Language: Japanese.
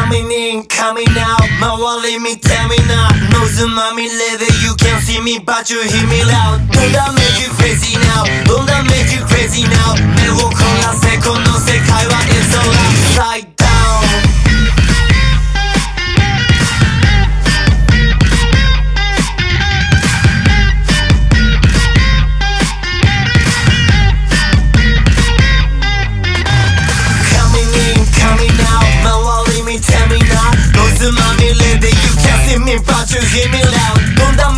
Coming in, coming out,周り見てみなノイズまみれで You can't see me but you hear me loud Don't that make you crazy now Don't that make you crazy now 目を凝らせこの世界は It's all upside down Tell me now, noise まみれで You can't see me but you hear me loud どんな